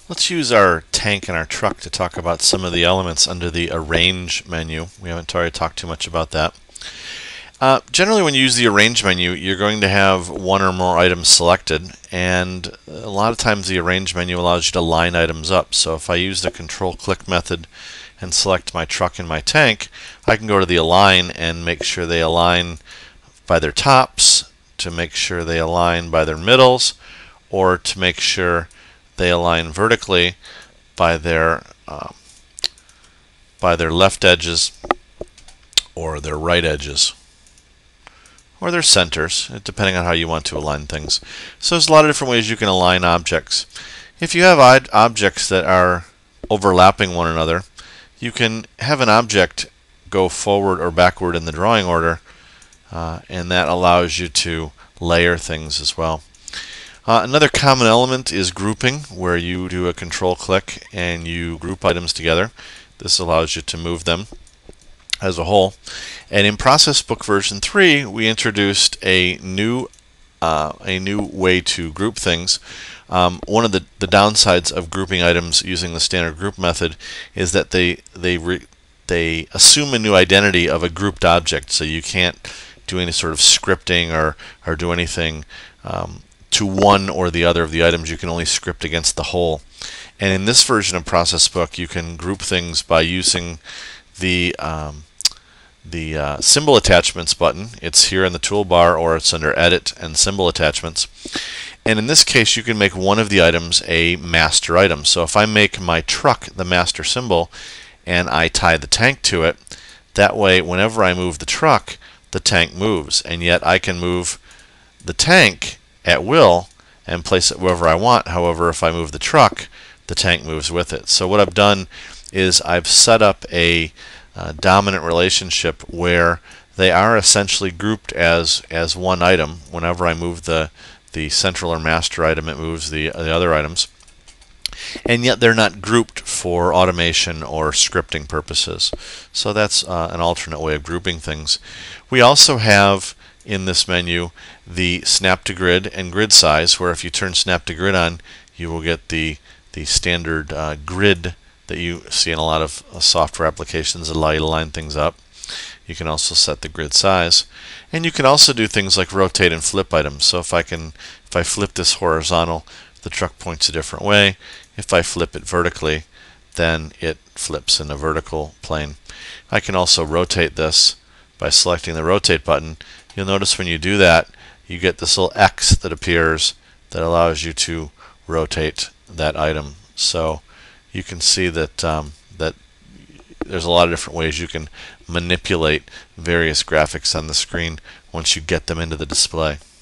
Let's use our tank and our truck to talk about some of the elements under the Arrange menu. We haven't already talked too much about that. Generally, when you use the Arrange menu, you're going to have one or more items selected, and a lot of times the Arrange menu allows you to line items up. So if I use the Control-Click method and select my truck and my tank, I can go to the Align and make sure they align by their tops, to make sure they align by their middles, or to make sure they align vertically by their left edges or their right edges or their centers, depending on how you want to align things. So there's a lot of different ways you can align objects. If you have objects that are overlapping one another, you can have an object go forward or backward in the drawing order, and that allows you to layer things as well. Another common element is grouping, where you do a control-click and you group items together. This allows you to move them as a whole. And in ProcessBook version 3, we introduced a new way to group things. One of the downsides of grouping items using the standard group method is that they assume a new identity of a grouped object, so you can't do any sort of scripting or do anything to one or the other of the items. You can only script against the whole. And in this version of ProcessBook, you can group things by using the symbol attachments button. It's here in the toolbar, or it's under Edit and Symbol Attachments. And in this case, you can make one of the items a master item. So if I make my truck the master symbol and I tie the tank to it, that way whenever I move the truck, the tank moves. And yet I can move the tank at will and place it wherever I want. However, if I move the truck, the tank moves with it. So what I've done is I've set up a dominant relationship where they are essentially grouped as one item. Whenever I move the central or master item, it moves the other items. And yet they're not grouped for automation or scripting purposes. So that's an alternate way of grouping things. We also have in this menu the snap to grid and grid size, where if you turn snap to grid on, you will get the standard grid that you see in a lot of software applications that allow you to line things up. You can also set the grid size, and you can also do things like rotate and flip items. So if I flip this horizontal, the truck points a different way. If I flip it vertically, then it flips in a vertical plane. I can also rotate this by selecting the rotate button. You'll notice when you do that, you get this little X that appears that allows you to rotate that item. So you can see that that there's a lot of different ways you can manipulate various graphics on the screen once you get them into the display.